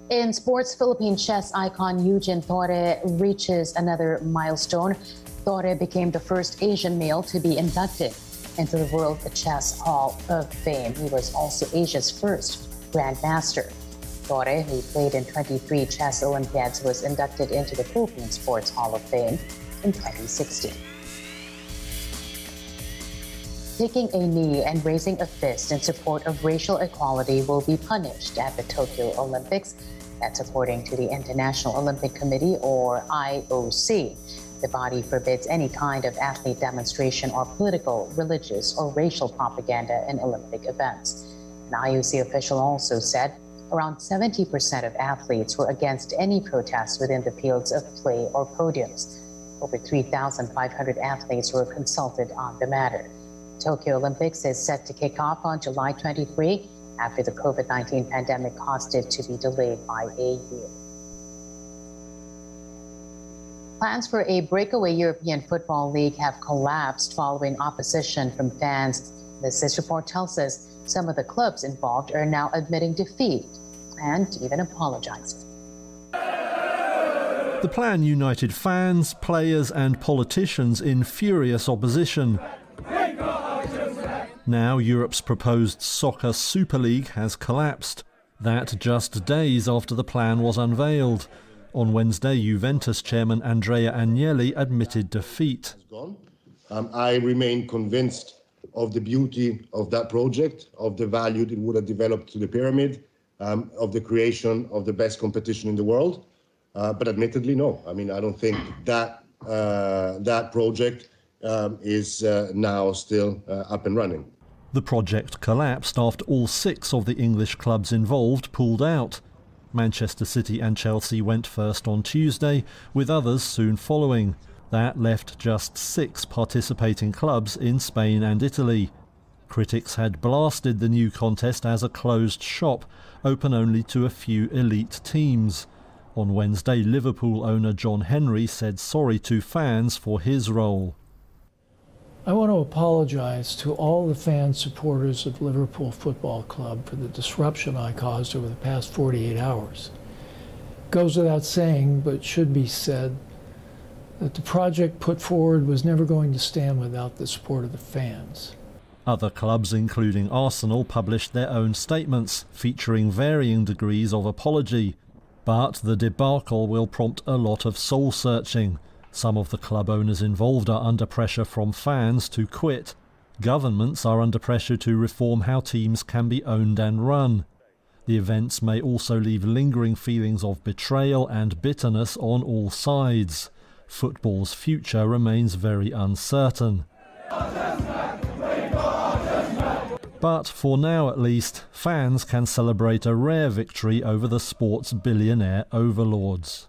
In sports, Philippine chess icon Eugene Torre reaches another milestone. Torre became the first Asian male to be inducted into the World Chess Hall of Fame. He was also Asia's first grandmaster. Torre, who played in 23 chess Olympiads, was inducted into the Philippine Sports Hall of Fame in 2016. Taking a knee and raising a fist in support of racial equality will be punished at the Tokyo Olympics. That's according to the International Olympic Committee, or IOC. The body forbids any kind of athlete demonstration or political, religious, or racial propaganda in Olympic events. An IOC official also said around 70% of athletes were against any protests within the fields of play or podiums. Over 3,500 athletes were consulted on the matter. Tokyo Olympics is set to kick off on July 23 after the COVID-19 pandemic caused it to be delayed by a year. Plans for a breakaway European Football League have collapsed following opposition from fans. This report tells us some of the clubs involved are now admitting defeat and even apologizing. The plan united fans, players and politicians in furious opposition. Now Europe's proposed soccer Super League has collapsed. That just days after the plan was unveiled. On Wednesday, Juventus chairman Andrea Agnelli admitted defeat. I remain convinced of the beauty of that project, of the value it would have developed to the pyramid, of the creation of the best competition in the world. But admittedly, no. I mean, I don't think that that project is now still up and running. The project collapsed after all 6 of the English clubs involved pulled out. Manchester City and Chelsea went first on Tuesday, with others soon following. That left just 6 participating clubs in Spain and Italy. Critics had blasted the new contest as a closed shop, open only to a few elite teams. On Wednesday, Liverpool owner John Henry said sorry to fans for his role. I want to apologize to all the fan supporters of Liverpool Football Club for the disruption I caused over the past 48 hours. It goes without saying, but should be said, that the project put forward was never going to stand without the support of the fans. Other clubs, including Arsenal, published their own statements, featuring varying degrees of apology. But the debacle will prompt a lot of soul-searching. Some of the club owners involved are under pressure from fans to quit. Governments are under pressure to reform how teams can be owned and run. The events may also leave lingering feelings of betrayal and bitterness on all sides. Football's future remains very uncertain. But for now at least, fans can celebrate a rare victory over the sport's billionaire overlords.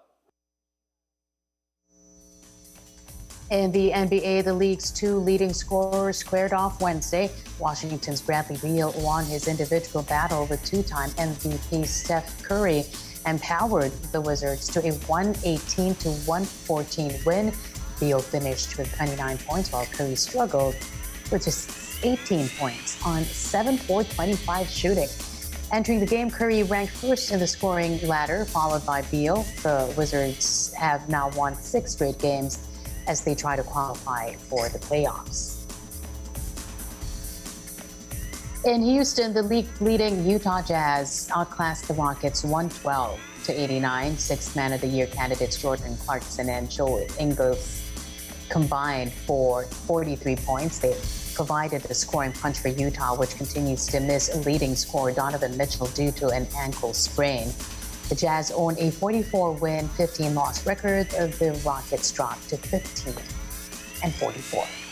In the NBA, the league's 2 leading scorers squared off Wednesday. Washington's Bradley Beal won his individual battle with 2-time MVP Steph Curry and powered the Wizards to a 118-114 win. Beal finished with 29 points while Curry struggled with just 18 points on 7-for-25 shooting. Entering the game, Curry ranked first in the scoring ladder, followed by Beal. The Wizards have now won 6 straight games as they try to qualify for the playoffs. In Houston, the league-leading Utah Jazz outclassed the Rockets 112-89. Sixth Man of the Year candidates Jordan Clarkson and Joe Ingles combined for 43 points. They provided a scoring punch for Utah, which continues to miss leading scorer Donovan Mitchell due to an ankle sprain. The Jazz own a 44-win, 15-loss record. The Rockets dropped to 15-44.